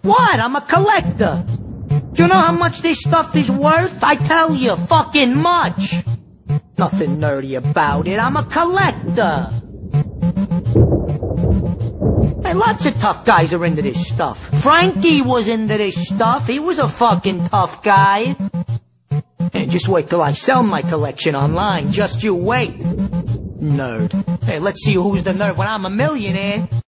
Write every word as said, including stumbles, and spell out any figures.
What? I'm a collector. Do you know how much this stuff is worth? I tell you, fucking much. Nothing nerdy about it. I'm a collector. Hey, lots of tough guys are into this stuff. Frankie was into this stuff. He was a fucking tough guy. Hey, just wait till I sell my collection online. Just you wait. Nerd. Hey, let's see who's the nerd when I'm a millionaire.